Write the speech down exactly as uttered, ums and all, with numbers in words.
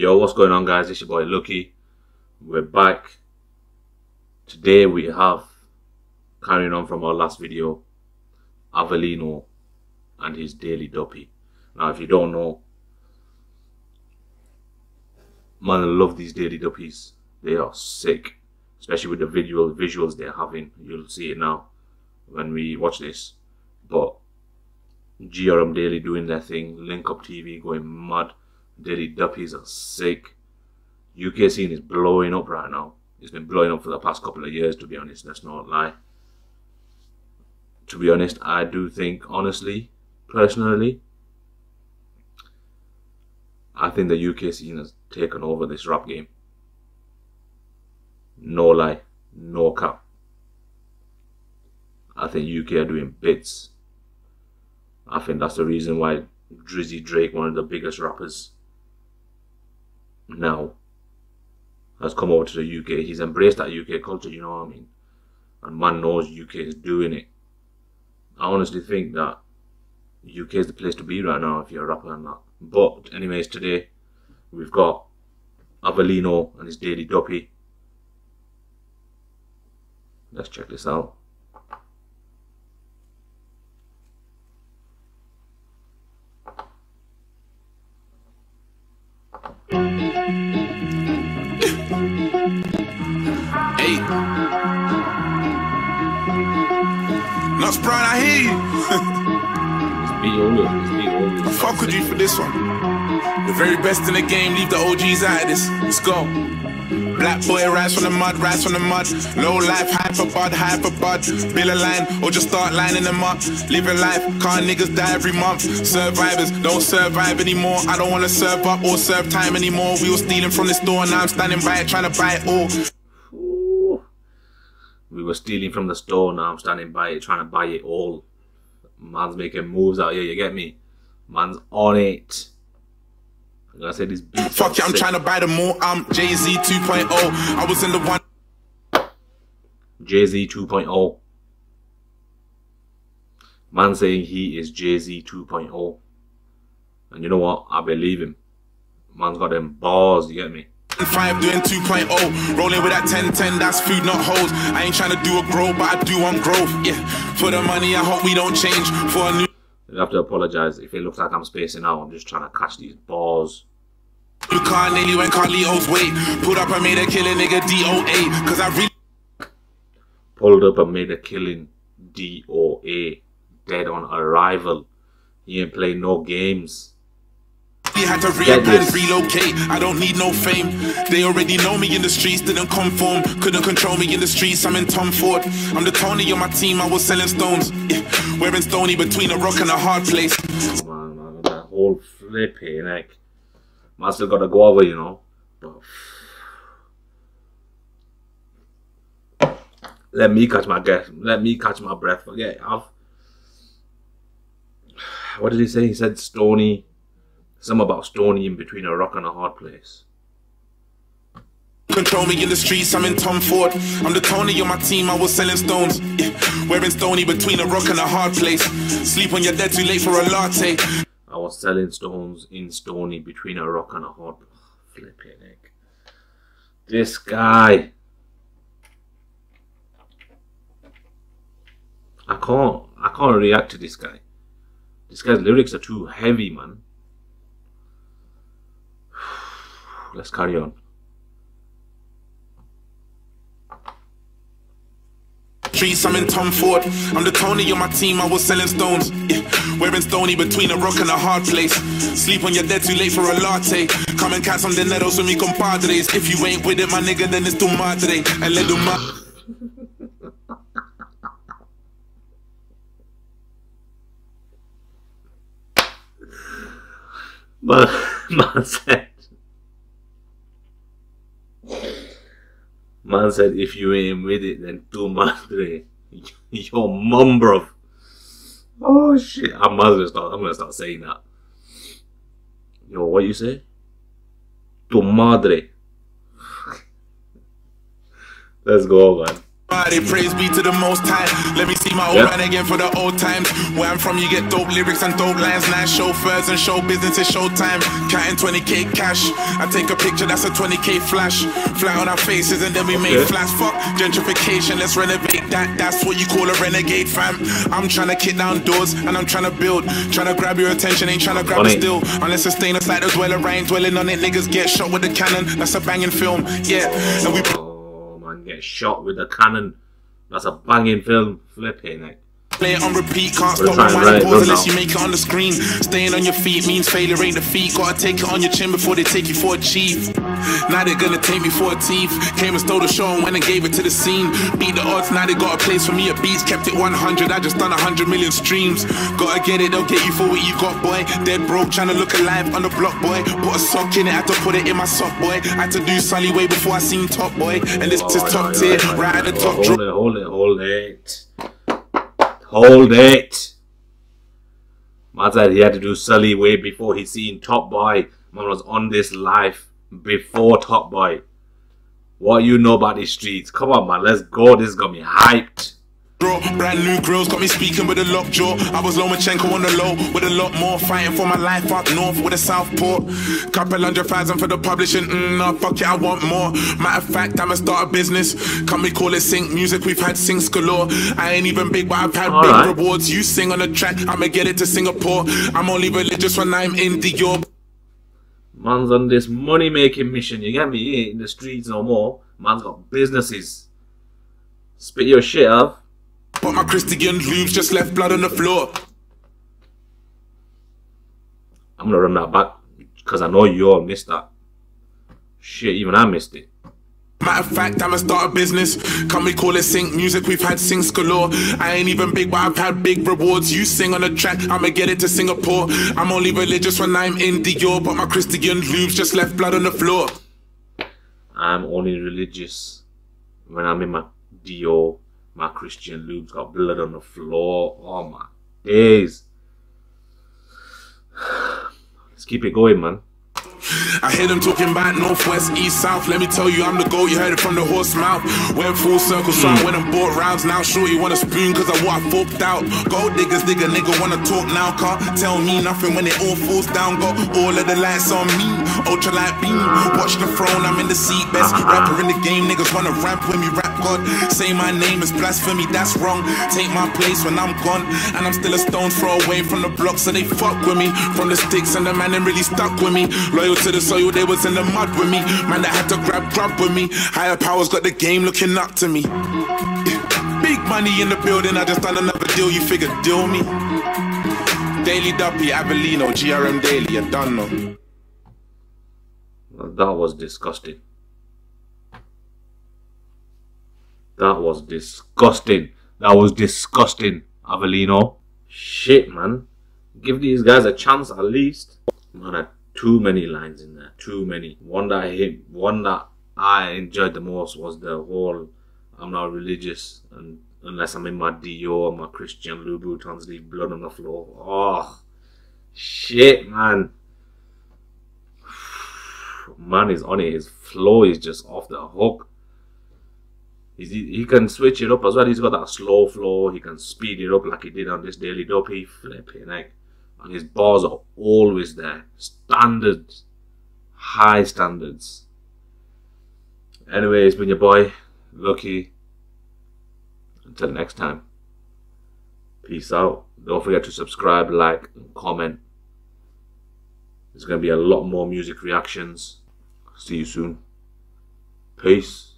Yo, what's going on, guys? It's your boy Lucky. We're back. Today we have, carrying on from our last video, Avellino and his Daily Duppy. Now, if you don't know, man, I love these Daily Duppies. They are sick, especially with the visual visuals they're having. You'll see it now when we watch this. But G R M Daily doing their thing, Link Up T V going mad. Daily Duppies are sick. U K scene is blowing up right now. It's been blowing up for the past couple of years, to be honest. Let's not lie. To be honest, I do think, honestly, personally, I think the U K scene has taken over this rap game. No lie, no cap. I think U K are doing bits. I think that's the reason why Drizzy Drake, one of the biggest rappers now, has come over to the U K. He's embraced that U K culture, you know what I mean? And man knows U K is doing it. I honestly think that U K is the place to be right now if you're a rapper and that. But anyways, today we've got Avellino and his Daily Duppy. Let's check this out. Hey, Nuts Brown, I hear you. It's beat older. It's beat older. I fuck with you for this one. The very best in the game, leave the O Gs out of this. Let's go. Black boy rise from the mud, rise from the mud. Low life, hyper bud, hyper bud. Build a line or just start lining them up. Living life, can't niggas die every month. Survivors don't survive anymore. I don't wanna serve up or serve time anymore. We were stealing from the store, now I'm standing by it, trying to buy it all. Ooh. We were stealing from the store, now I'm standing by it, trying to buy it all. Man's making moves out here, you get me? Man's on it. I said this beat. Fuck yeah, I'm trying to buy the more. I'm Jay-Z two point oh. I was in the one. Jay-Z two point oh. Man saying he is Jay-Z two point oh. And you know what? I believe him. Man's got them bars, you get me? Five doing two point oh. Rolling with that ten ten, that's food, not hoes. I ain't trying to do a grow, but I do want growth. Yeah. For the money, I hope we don't change. For a new. You have to apologize if it looks like I'm spacing out. I'm just trying to catch these balls. You can't nearly when Carlito's wait. Pulled up and made a killing, nigga, D O A. Cause I really Pulled up and made a killing, D O A. Dead on arrival. He ain't playing no games. had to reapply, relocate. I don't need no fame. They already know me in the streets, didn't conform. Couldn't control me in the streets, I'm in Tom Ford. I'm the Tony on my team, I was selling stones. Yeah. Wearing stony between a rock and a hard place. Man, man, that whole flip here, like, man still gotta go over, you know. But let me catch my breath. Let me catch my breath. Forget I've. What did he say? He said stony. Something about stony in between a rock and a hard place. Control me in the streets, I'm in Tom Ford. I'm the Tony on my team, I was selling stones. Yeah. Wearing stony between a rock and a hard place. Sleep when you're dead, too late for a latte. I was selling stones in stony between a rock and a hard place. Flipping heck. This guy. I can't, I can't react to this guy. This guy's lyrics are too heavy, man. Let's carry on. Streets, I'm in Tom Ford. I'm the Tony on my team, I was selling stones. Yeah. Wearing stony between a rock and a hard place. Sleep when you're dead, too late for a latte. Come and catch some dineros with me compadres. If you ain't with it, my nigga, then it's tu madre. And let do my. Man, man said, man said, if you ain't with it, then tu madre. Your mum, bruv. Oh shit! I'm gonna start. I'm gonna start saying that. Yo, what you say? Tu madre. Let's go, man. Praise be to the most high. Let me see my old yep. man again for the old times. Where I'm from, you get dope lyrics and dope lines. Nice chauffeurs and show business is showtime. Counting twenty K cash. I take a picture, that's a twenty K flash. Fly on our faces and then we okay. make flash. Fuck gentrification, let's renovate that. That's what you call a renegade, fam. I'm trying to kick down doors and I'm trying to build. Trying to grab your attention, ain't trying to grab it still. Unless it's staying aside the dweller, I ain't dwelling on it. Niggas get shot with the cannon. That's a banging film, yeah. And we oh man, get shot with the cannon. That's a banging film. Flipping it. Play it on repeat, can't stop the wine pause unless you make it on the screen. Staying on your feet means failure ain't defeat. Gotta take it on your chin before they take you for a chief. Now they're gonna take me for a thief. Came and stole the show and went and gave it to the scene. Beat the odds, now they got a place for me at Beats. Kept it one hundred, I just done one hundred million streams. Gotta get it, they'll get you for what you got, boy. Dead broke, trying to look alive on the block, boy. Put a sock in it, had to put it in my sock, boy. Had to do Sully way before I seen Top Boy. And this is top tier, right at the top. Hold it, hold it, hold it. Hold it. Man said he had to do Sully way before he seen Top Boy. Man was on this life before Top Boy. What you know about these streets? Come on, man, let's go. This got me hyped. Brand new grills got me speaking with a locked jaw. I was Lomachenko on the low with a lot more. Fighting for my life up north with a Southport. Couple hundred thousand for the publishing. Mm, nah, fuck it, I want more. Matter of fact, I'ma start a business. Can we call it Sync Music? We've had Syncs galore. I ain't even big, but I've had All big right. rewards. You sing on the track, I'ma get it to Singapore. I'm only religious when I'm in Dior. Man's on this money making mission. You get me? He ain't in the streets no more. Man's got businesses. Spit your shit up. But my Christian lubes just left blood on the floor. I'm gonna run that back because I know you all missed that. Shit, even I missed it. Matter of fact, I'ma start a business. Can we call it Sync Music? We've had Syncs galore. I ain't even big, but I've had big rewards. You sing on the track, I'ma get it to Singapore. I'm only religious when I'm in Dior, but my Christian lubes just left blood on the floor. I'm only religious when I'm in my Dior. My Christian lubes got blood on the floor. Oh my days. Let's keep it going, man. I hear them talking about northwest, east, south. Let me tell you, I'm the goat. You heard it from the horse mouth. Went full circle, so I went and bought rounds. Now sure you want a spoon, cause I what I forked out. Gold diggers, nigga, nigga wanna talk now. Can't tell me nothing when it all falls down. Got all of the lights on me, ultralight beam. Watch the throne, I'm in the seat. Best rapper in the game, niggas wanna ramp with me. Rap God, say my name is blasphemy, that's wrong. Take my place when I'm gone, and I'm still a stone's throw away from the block. So they fuck with me, from the sticks, and the man them really stuck with me. Loyal to the soil, they was in the mud with me. Man that had to grab grub with me. Higher powers got the game looking up to me. Big money in the building, I just done another deal, you figure deal me. Daily Duppy, Avellino, G R M Daily, I don't know. That was disgusting. That was disgusting. That was disgusting, Avellino. Shit, man. Give these guys a chance at least. Man, I had too many lines in there. Too many. One that I hit, one that I enjoyed the most was the whole I'm not religious and unless I'm in my Dior or my Christian Louboutins, leave blood on the floor. Oh, shit, man. Man is on it. His flow is just off the hook. He's, he can switch it up as well. He's got that slow flow. He can speed it up like he did on this Daily Duppy. Flipping heck. And his bars are always there. Standards. High standards. Anyway, it's been your boy, Lucky. Until next time. Peace out. Don't forget to subscribe, like, and comment. There's going to be a lot more music reactions. See you soon. Peace.